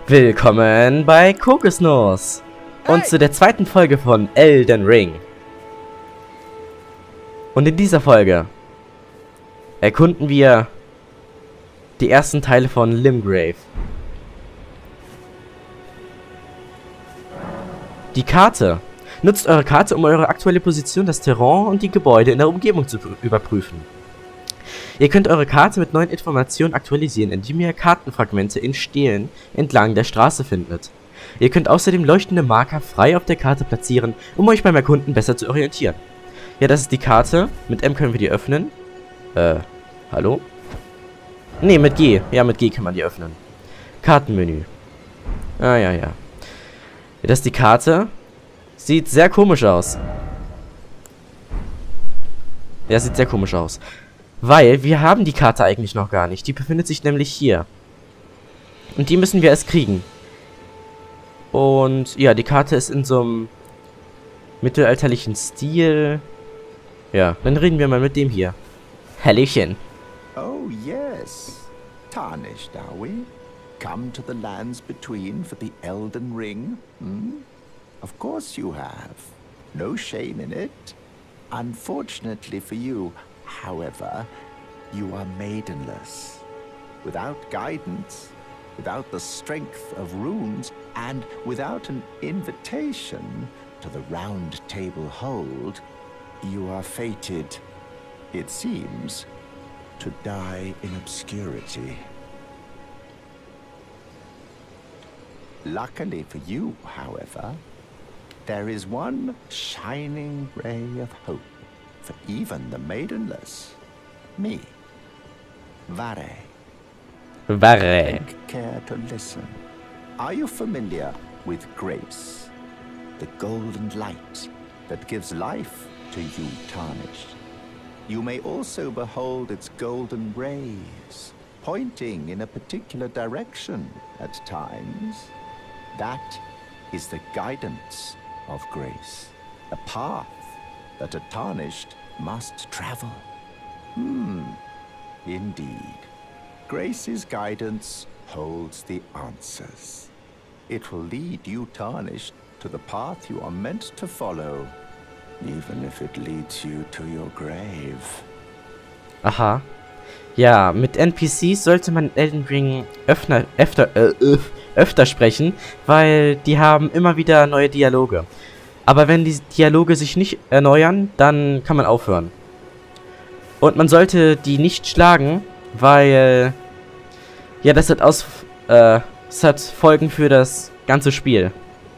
Willkommen bei Kokosnuss und zu der zweiten Folge von Elden Ring. Und in dieser Folge erkunden wir die ersten Teile von Limgrave. Die Karte. Nutzt eure Karte, um eure aktuelle Position, das Terrain und die Gebäude in der Umgebung zu überprüfen. Ihr könnt eure Karte mit neuen Informationen aktualisieren, indem ihr Kartenfragmente in Stelen entlang der Straße findet. Ihr könnt außerdem leuchtende Marker frei auf der Karte platzieren, um euch beim Erkunden besser zu orientieren. Ja, das ist die Karte. Mit M können wir die öffnen. Hallo? Ne, mit G. Ja, mit G kann man die öffnen. Kartenmenü. Ja. Das ist die Karte. Sieht sehr komisch aus. Ja, sieht sehr komisch aus. Weil wir haben die Karte eigentlich noch gar nicht. Die befindet sich nämlich hier. Und die müssen wir erst kriegen. Und ja, die Karte ist in so einem mittelalterlichen Stil. Ja, dann reden wir mal mit dem hier. Hallöchen. Oh yes. Tarnished, are we? Come to the lands between for the Elden Ring? Hmm? Of course you have. No shame in it. Unfortunately for you, however, you are maidenless. Without guidance, without the strength of runes, and without an invitation to the Round Table Hold, you are fated, it seems, to die in obscurity. Luckily for you, however, there is one shining ray of hope for even the maidenless. Me. Vare. Take care to listen. Are you familiar with grace? The golden light that gives life to you, Tarnished. You may also behold its golden rays, pointing in a particular direction at times. That is the guidance of grace, a path that a Tarnished must travel. Indeed. Grace's guidance holds the answers. It will lead you, Tarnished, to the path you are meant to follow, even if it leads you to your grave. Aha. Ja, mit NPCs sollte man Elden Ring öfter sprechen, weil die haben immer wieder neue Dialoge. Aber wenn die Dialoge sich nicht erneuern, dann kann man aufhören. Und man sollte die nicht schlagen, weil ja, das hat Folgen für das ganze Spiel.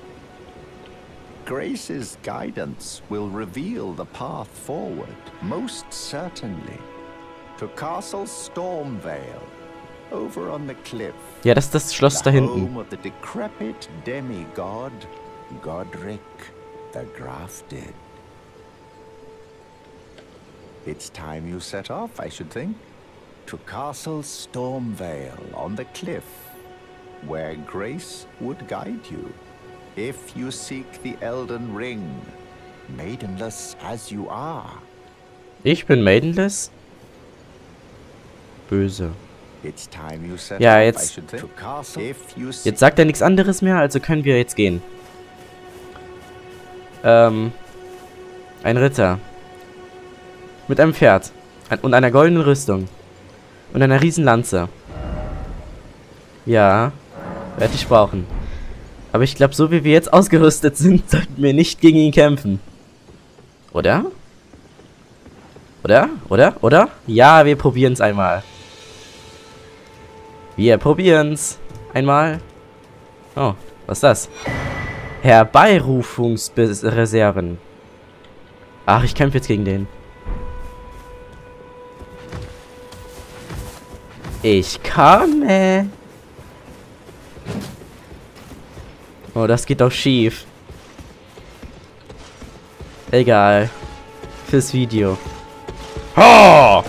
Grace's guidance will reveal the path forward, most certainly. To Castle Stormvale, over on the cliff. Ja, das ist das Schloss da hinten. Home of the decrepit demigod, Godric the Grafted. It's time you set off, I should think. To Castle Stormvale on the cliff, where Grace would guide you. If you seek the Elden Ring, maidenless as you are. Ich bin maidenless? Böse. It's time you set Ja, off, I should think. Jetzt sagt er nichts anderes mehr, also können wir jetzt gehen. Ein Ritter. Mit einem Pferd. Und einer goldenen Rüstung. Und einer riesen Lanze. Ja, werde ich brauchen. Aber ich glaube, so wie wir jetzt ausgerüstet sind, sollten wir nicht gegen ihn kämpfen. Oder? Oder? Ja, wir probieren es einmal. Wir probieren's. Einmal. Oh, was ist das? Herbeirufungsreserven. Ach, ich kämpfe jetzt gegen den. Ich komme. Oh, das geht doch schief. Egal. Fürs Video. Oh!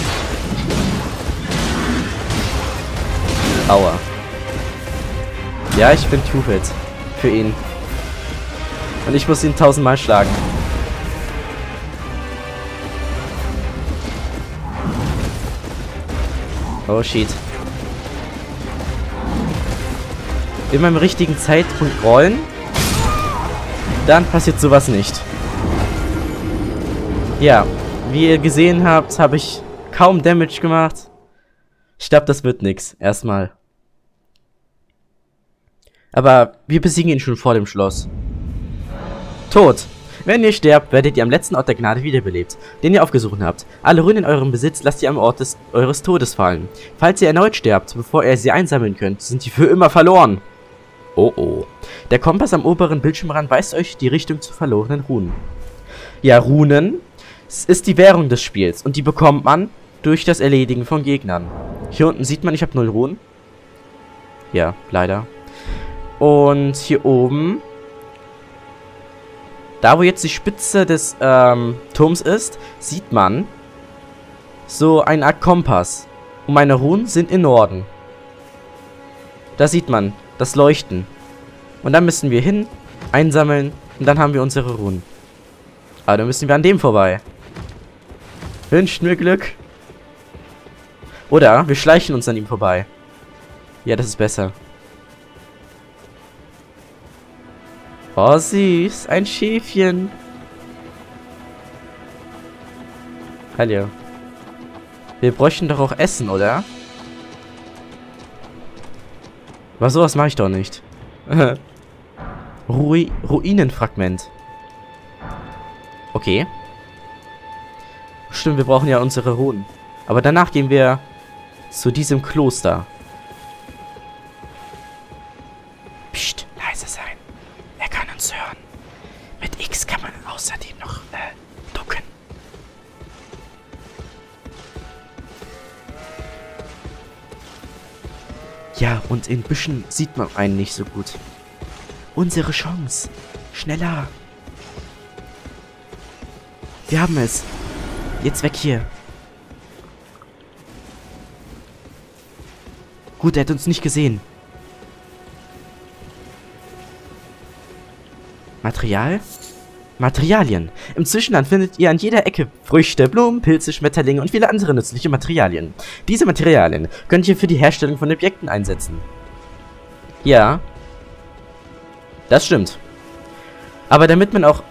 Aua. Ja, ich bin Two-Hit. Für ihn. Und ich muss ihn 1000-mal schlagen. Oh, shit. immer im richtigen Zeitpunkt rollen, dann passiert sowas nicht. Ja, wie ihr gesehen habt, habe ich kaum Damage gemacht. Ich glaube, das wird nix. Erstmal. Aber wir besiegen ihn schon vor dem Schloss. Tod. Wenn ihr sterbt, werdet ihr am letzten Ort der Gnade wiederbelebt, den ihr aufgesucht habt. Alle Runen in eurem Besitz lasst ihr am Ort eures Todes fallen. Falls ihr erneut sterbt, bevor ihr sie einsammeln könnt, sind die für immer verloren. Oh oh. Der Kompass am oberen Bildschirmrand weist euch die Richtung zu verlorenen Runen. Ja, Runen ist die Währung des Spiels und die bekommt man durch das Erledigen von Gegnern. Hier unten sieht man, ich habe 0 Runen. Ja, leider. Und hier oben, da wo jetzt die Spitze des Turms ist, sieht man so eine Art Kompass. Und meine Runen sind im Norden. Da sieht man das Leuchten. Und dann müssen wir hin, einsammeln und dann haben wir unsere Runen. Aber dann müssen wir an dem vorbei. Wünscht mir Glück. Oder wir schleichen uns an ihm vorbei. Ja, das ist besser. Oh, süß. Ein Schäfchen. Hallo. Wir bräuchten doch auch Essen, oder? Aber sowas mache ich doch nicht. Ruinenfragment. Okay. Stimmt, wir brauchen ja unsere Runen. Aber danach gehen wir zu diesem Kloster. Psst, leise sein. Er kann uns hören. Mit X kann man außerdem noch ducken. Ja, und in Büschen sieht man einen nicht so gut. Unsere Chance. Schneller. Wir haben es. Jetzt weg hier. Gut, er hat uns nicht gesehen. Material? Materialien. Im Zwischenland findet ihr an jeder Ecke Früchte, Blumen, Pilze, Schmetterlinge und viele andere nützliche Materialien. Diese Materialien könnt ihr für die Herstellung von Objekten einsetzen. Ja. Das stimmt. Aber damit man auch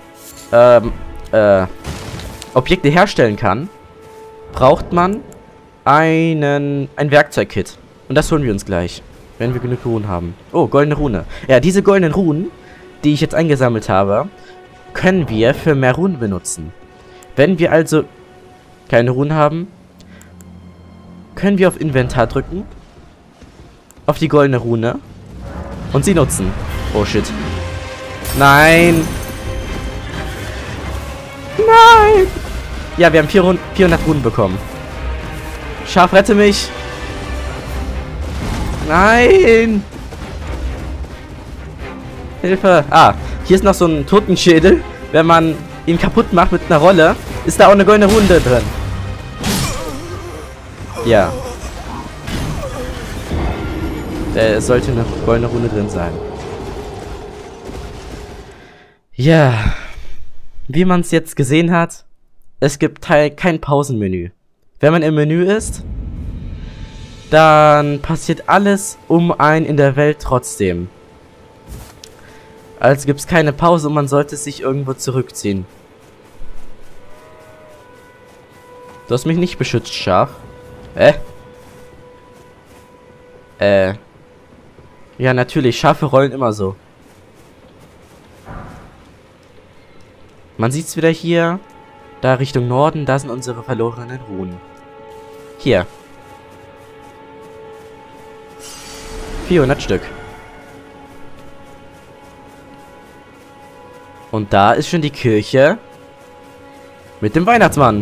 Objekte herstellen kann, braucht man ein Werkzeugkit. Und das holen wir uns gleich, wenn wir genug Runen haben. Oh, goldene Rune. Ja, diese goldenen Runen, die ich jetzt eingesammelt habe, können wir für mehr Runen benutzen. Wenn wir also keine Runen haben, können wir auf Inventar drücken, auf die goldene Rune und sie nutzen. Oh shit. Nein! Nein! Ja, wir haben 400 Runen bekommen. Schaf, rette mich! Nein! Hilfe! Ah, hier ist noch so ein Totenschädel. Wenn man ihn kaputt macht mit einer Rolle, ist da auch eine goldene Rune drin. Ja. Es sollte eine goldene Rune drin sein. Ja. Wie man es jetzt gesehen hat, es gibt kein Pausenmenü. Wenn man im Menü ist, dann passiert alles um einen in der Welt trotzdem. Also gibt es keine Pause und man sollte sich irgendwo zurückziehen. Du hast mich nicht beschützt, Schaf. Ja, natürlich. Schafe rollen immer so. Man sieht es wieder hier. Da Richtung Norden, da sind unsere verlorenen Runen. Hier. 400 Stück. Und da ist schon die Kirche mit dem Weihnachtsmann.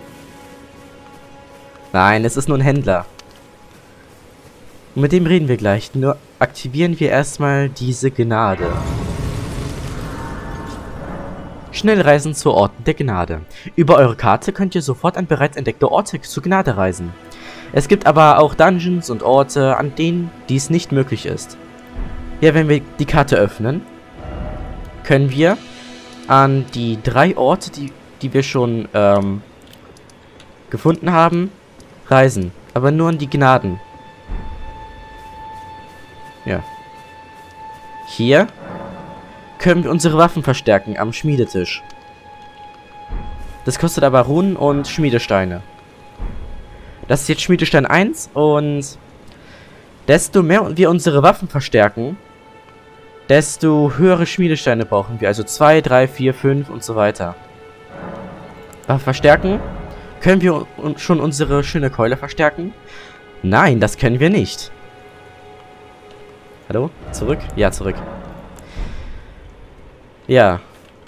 Nein, es ist nur ein Händler. Und mit dem reden wir gleich. Nur aktivieren wir erstmal diese Gnade. Schnellreisen zu Orten der Gnade. Über eure Karte könnt ihr sofort an bereits entdeckte Orte zur Gnade reisen. Es gibt aber auch Dungeons und Orte, an denen dies nicht möglich ist. Ja, wenn wir die Karte öffnen, können wir an die 3 Orte, die wir schon gefunden haben, reisen. Aber nur an die Gnaden. Ja. Hier können wir unsere Waffen verstärken am Schmiedetisch. Das kostet aber Runen und Schmiedesteine. Das ist jetzt Schmiedestein 1 und desto mehr wir unsere Waffen verstärken, desto höhere Schmiedesteine brauchen wir. Also 2, 3, 4, 5 und so weiter. Verstärken. Können wir schon unsere schöne Keule verstärken? Nein, das können wir nicht. Hallo? Zurück? Ja, zurück. Ja.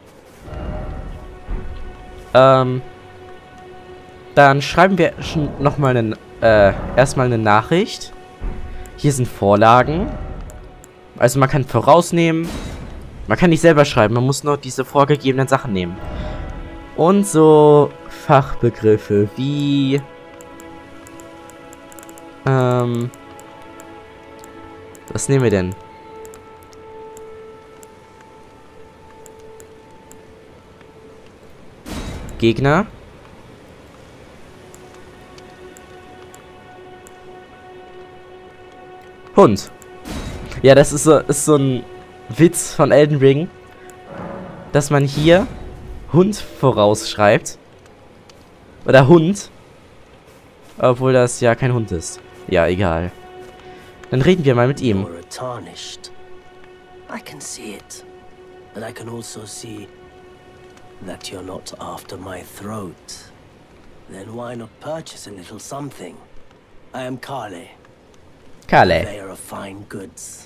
Dann schreiben wir nochmal erstmal eine Nachricht. Hier sind Vorlagen. Also man kann vorausnehmen. Man kann nicht selber schreiben, man muss nur diese vorgegebenen Sachen nehmen. Und so Fachbegriffe wie was nehmen wir denn? Gegner. Hund. Ja, das ist so ein Witz von Elden Ring, dass man hier Hund vorausschreibt. Oder Hund. Obwohl das ja kein Hund ist. Ja, egal. Dann reden wir mal mit ihm. You're tarnished. I can see it. But I can also see that you're not after my throat. Then why not purchase a little something? I am Kale. Kale. Purveyor of fine goods.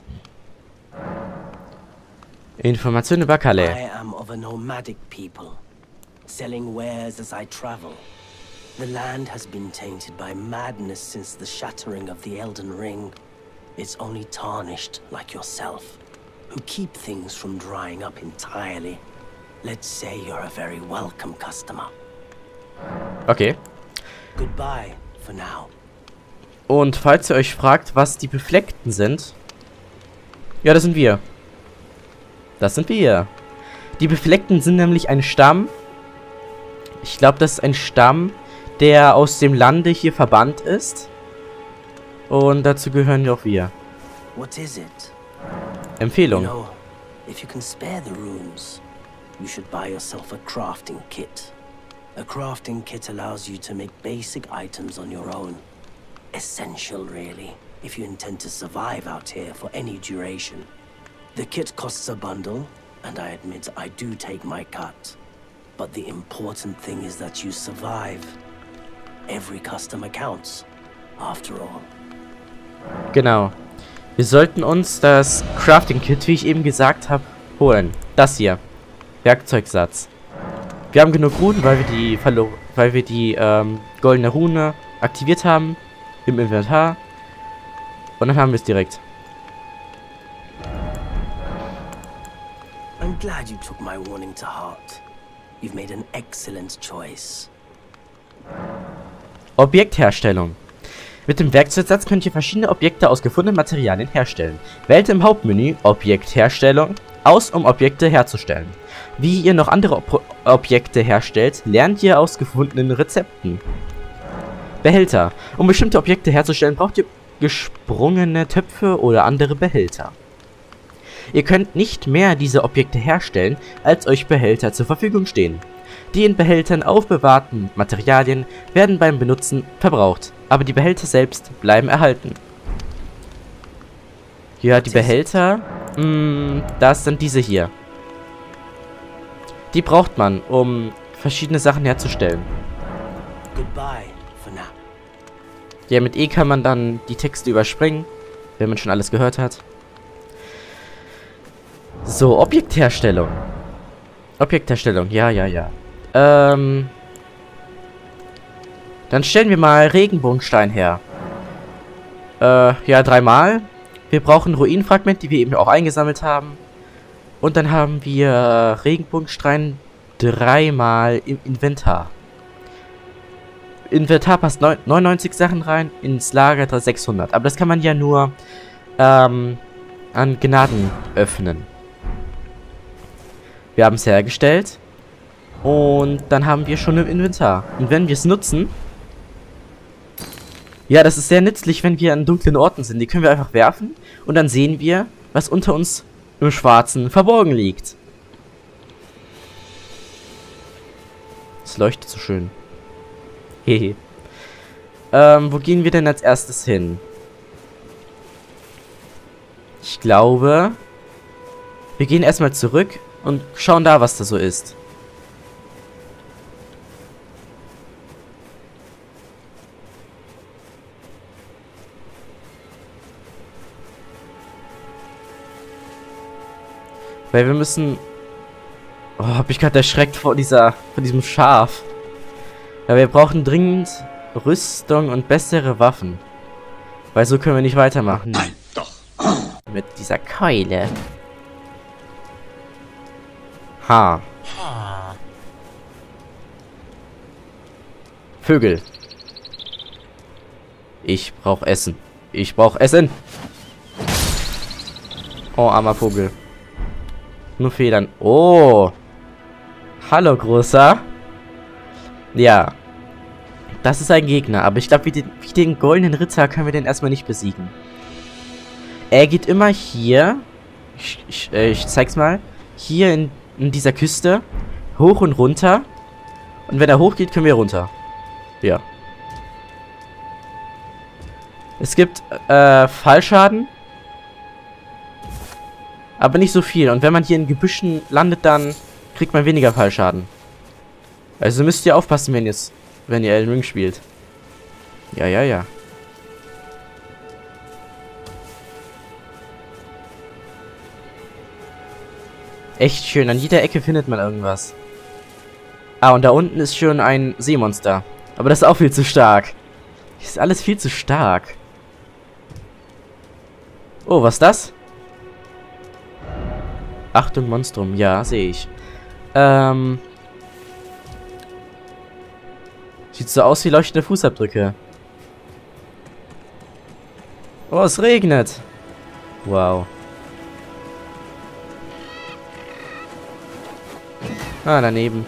Informationen über Kale. I am of a nomadic people, selling wares as I travel. The land has been tainted by madness since the shattering of the Elden Ring. It's only tarnished like yourself, who keep things from drying up entirely. Let's say you're a very welcome customer. Okay. Goodbye for now. Und falls ihr euch fragt, was die Befleckten sind. Ja, das sind wir. Das sind wir. Die Befleckten sind nämlich ein Stamm. Ich glaube, das ist ein Stamm, der aus dem Lande hier verbannt ist. Und dazu gehören auch wir. What is it? Empfehlung. You know, if you can spare the runes, you should buy yourself a crafting kit. A crafting kit allows you to make basic items on your own. Essential, really, if you intend to survive out here for any duration. The kit costs a bundle, and I admit I do take my cut. But the important thing is that you survive. Every customer counts, after all. Genau. Wir sollten uns das Crafting Kit, wie ich eben gesagt habe, holen. Das hier. Werkzeugsatz. Wir haben genug Runen, weil wir die goldene Rune aktiviert haben im Inventar. Und dann haben wir es direkt. I'm glad you took my warning to heart. You've made an excellent choice. Objektherstellung. Mit dem Werkzeugsatz könnt ihr verschiedene Objekte aus gefundenen Materialien herstellen. Wählt im Hauptmenü Objektherstellung aus, um Objekte herzustellen. Wie ihr noch andere Objekte herstellt, lernt ihr aus gefundenen Rezepten. Behälter. Um bestimmte Objekte herzustellen, braucht ihr gesprungene Töpfe oder andere Behälter. Ihr könnt nicht mehr diese Objekte herstellen, als euch Behälter zur Verfügung stehen. Die in Behältern aufbewahrten Materialien werden beim Benutzen verbraucht, aber die Behälter selbst bleiben erhalten. Ja, die Behälter, das sind diese hier. Die braucht man, um verschiedene Sachen herzustellen. Goodbye for now. Ja, mit E kann man dann die Texte überspringen, wenn man schon alles gehört hat. So, Objektherstellung. Objektherstellung, ja. Dann stellen wir mal Regenbogenstein her. Ja, 3-mal. Wir brauchen Ruinenfragmente, die wir eben auch eingesammelt haben. Und dann haben wir Regenbogenstein 3-mal im Inventar. Inventar passt 99 Sachen rein, ins Lager 600. Aber das kann man ja nur an Gnaden öffnen. Wir haben es hergestellt. Und dann haben wir schon im Inventar. Und wenn wir es nutzen... Ja, das ist sehr nützlich, wenn wir an dunklen Orten sind. Die können wir einfach werfen. Und dann sehen wir, was unter uns im Schwarzen verborgen liegt. Es leuchtet so schön. Hehe. Wo gehen wir denn als erstes hin? Ich glaube, wir gehen erstmal zurück und schauen da, was da so ist. Weil wir müssen... Oh, hab ich gerade erschreckt vor diesem Schaf. Ja, wir brauchen dringend Rüstung und bessere Waffen. Weil so können wir nicht weitermachen. Nein, doch. Mit dieser Keule. Ha. Vögel. Ich brauch Essen. Ich brauch Essen. Oh, armer Vogel. Nur Federn. Oh. Hallo, Großer. Ja. Das ist ein Gegner. Aber ich glaube, wie den goldenen Ritter können wir den erstmal nicht besiegen. Er geht immer hier. Ich zeig's mal. Hier in dieser Küste. Hoch und runter. Und wenn er hoch geht, können wir runter. Ja. Es gibt Fallschaden. Aber nicht so viel. Und wenn man hier in Gebüschen landet, dann kriegt man weniger Fallschaden. Also müsst ihr aufpassen, wenn ihr Elden Ring spielt. Ja, ja, ja. Echt schön. An jeder Ecke findet man irgendwas. Ah, und da unten ist schon ein Seemonster. Aber das ist auch viel zu stark. Das ist alles viel zu stark. Oh, was ist das? Achtung, Monstrum. Ja, sehe ich. Sieht so aus wie leuchtende Fußabdrücke. Oh, es regnet. Wow. Ah, daneben.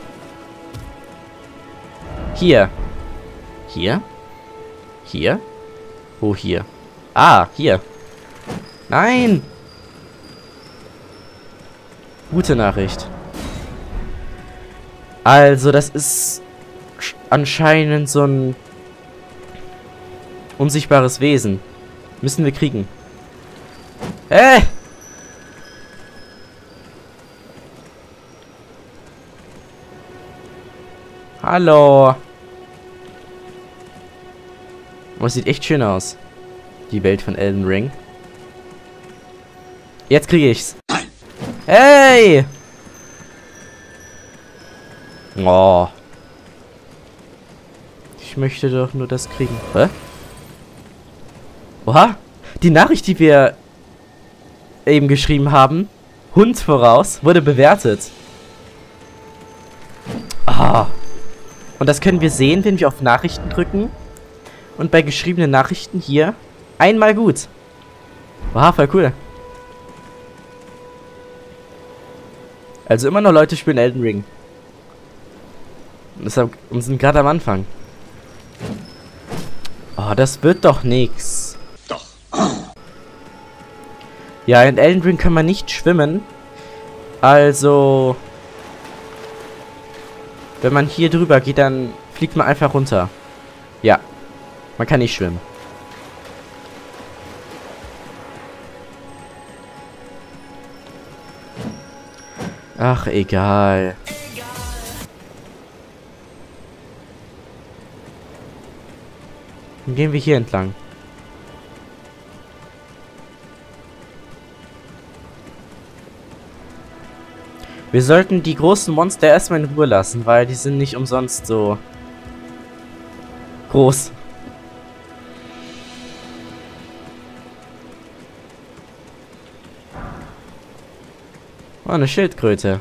Hier. Hier? Hier? Wo hier? Ah, hier. Nein! Gute Nachricht. Also, das ist anscheinend so ein unsichtbares Wesen. Müssen wir kriegen. Hallo. Oh, sieht echt schön aus. Die Welt von Elden Ring. Jetzt kriege ich's. Hey! Oh. Ich möchte doch nur das kriegen. Hä? Oha. Die Nachricht, die wir eben geschrieben haben, Hund voraus, wurde bewertet. Ah. Und das können wir sehen, wenn wir auf Nachrichten drücken. Und bei geschriebenen Nachrichten hier einmal gut. Oha, voll cool. Also immer noch Leute spielen Elden Ring. Und sind gerade am Anfang. Oh, das wird doch nix. Doch. Ja, in Elden Ring kann man nicht schwimmen. Also... Wenn man hier drüber geht, dann fliegt man einfach runter. Ja. Man kann nicht schwimmen. Ach, egal. Dann gehen wir hier entlang. Wir sollten die großen Monster erstmal in Ruhe lassen, weil die sind nicht umsonst so groß. Oh, eine Schildkröte.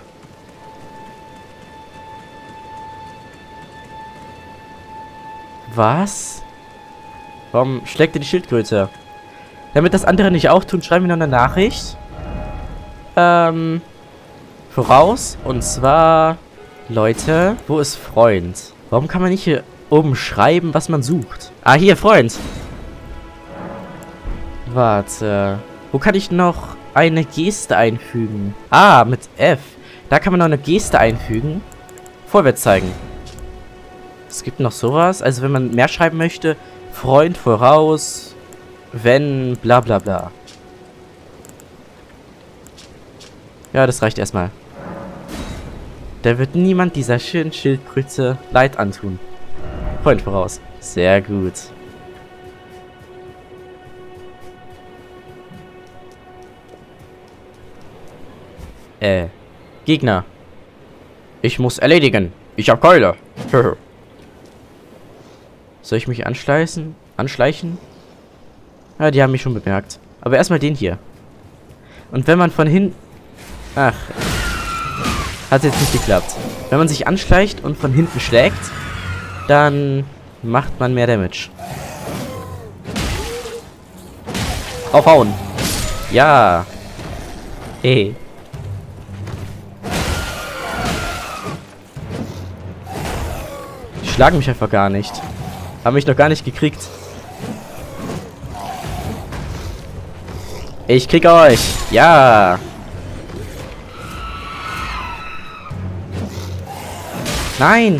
Was? Warum schlägt er die Schildkröte? Damit das andere nicht auch tun, schreiben wir noch eine Nachricht. Voraus. Und zwar... Leute, wo ist Freund? Warum kann man nicht hier oben schreiben, was man sucht? Ah, hier, Freund. Warte. Wo kann ich noch eine Geste einfügen. Ah, mit F. Da kann man noch eine Geste einfügen. Vorwärts zeigen. Es gibt noch sowas. Also wenn man mehr schreiben möchte, Freund voraus, wenn, bla bla bla. Ja, das reicht erstmal. Da wird niemand dieser schönen Schildkröte Leid antun. Freund voraus. Sehr gut. Gegner. Ich muss erledigen. Ich hab Keule. Soll ich mich anschleichen? Ja, die haben mich schon bemerkt. Aber erstmal den hier. Und wenn man von hinten... Ach. Hat jetzt nicht geklappt. Wenn man sich anschleicht und von hinten schlägt, dann macht man mehr Damage. Aufhauen. Ja. Hey. Die schlagen mich einfach gar nicht. Haben mich noch gar nicht gekriegt. Ich krieg euch. Ja. Nein.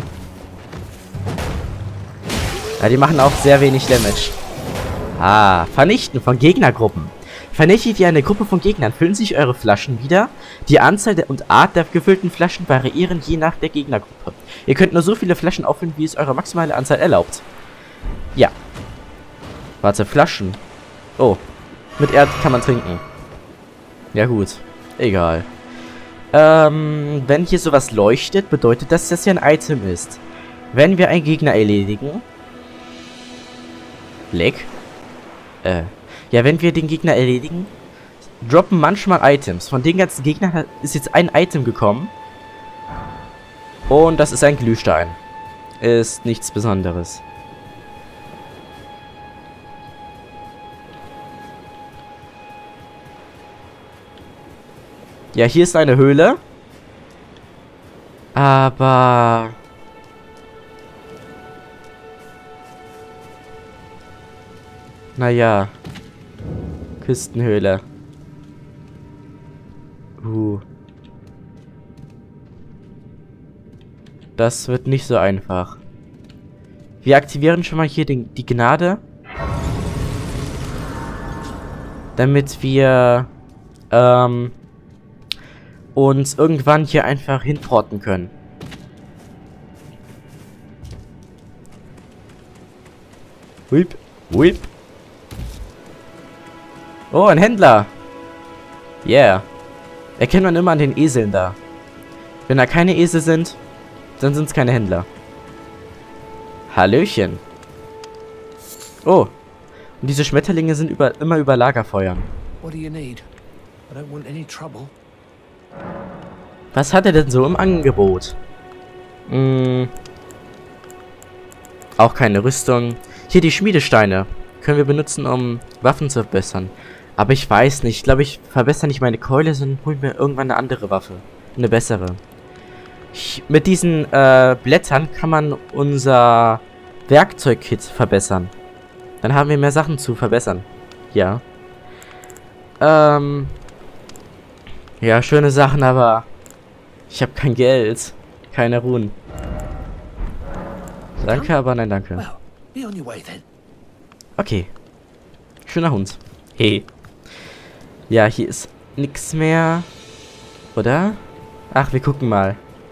Ja, die machen auch sehr wenig Damage. Ah, Vernichten von Gegnergruppen. Vernichtet ihr eine Gruppe von Gegnern, füllen sich eure Flaschen wieder. Die Anzahl und Art der gefüllten Flaschen variieren je nach der Gegnergruppe. Ihr könnt nur so viele Flaschen auffüllen, wie es eure maximale Anzahl erlaubt. Ja. Warte, Flaschen. Oh. Mit Erd kann man trinken. Ja gut. Egal. Wenn hier sowas leuchtet, bedeutet das, dass hier ein Item ist. Wenn wir einen Gegner erledigen... Leck. Ja, wenn wir den Gegner erledigen, droppen manchmal Items. Von den ganzen Gegnern ist jetzt ein Item gekommen. Und das ist ein Glühstein. Ist nichts Besonderes. Ja, hier ist eine Höhle. Aber... Naja. Küstenhöhle. Das wird nicht so einfach. Wir aktivieren schon mal hier die Gnade. Damit wir uns irgendwann hier einfach hinporten können. Whip, whip. Oh, ein Händler. Yeah. Erkennt man immer an den Eseln da. Wenn da keine Esel sind, dann sind es keine Händler. Hallöchen. Oh. Und diese Schmetterlinge sind immer über Lagerfeuern. What do you need? I don't want any trouble. Was hat er denn so im Angebot? Auch keine Rüstung. Hier die Schmiedesteine. Können wir benutzen, um Waffen zu verbessern. Aber ich weiß nicht. Ich glaube, ich verbessere nicht meine Keule, sondern hole mir irgendwann eine andere Waffe. Eine bessere. Mit diesen Blättern kann man unser Werkzeugkit verbessern. Dann haben wir mehr Sachen zu verbessern. Ja. Ja, schöne Sachen, aber ich habe kein Geld. Keine Ruhen. Danke, aber nein, danke. Okay. Schöner Hund. Hey. Ja, hier ist nichts mehr. Oder? Ach, wir gucken mal.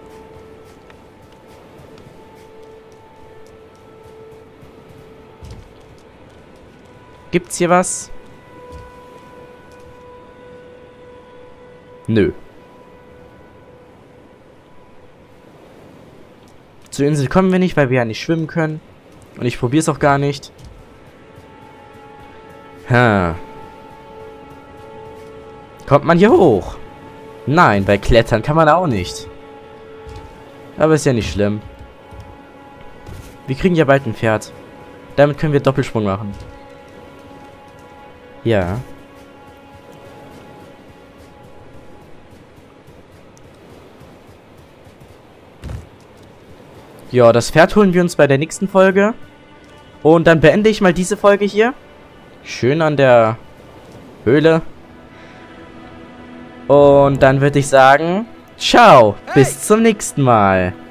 Gibt's hier was? Nö. Zur Insel kommen wir nicht, weil wir ja nicht schwimmen können. Und ich probiere es auch gar nicht. Kommt man hier hoch? Nein, bei Klettern kann man auch nicht. Aber ist ja nicht schlimm. Wir kriegen ja bald ein Pferd. Damit können wir Doppelsprung machen. Ja. Ja, das Pferd holen wir uns bei der nächsten Folge. Und dann beende ich mal diese Folge hier. Schön an der Höhle. Und dann würde ich sagen, ciao, bis zum nächsten Mal.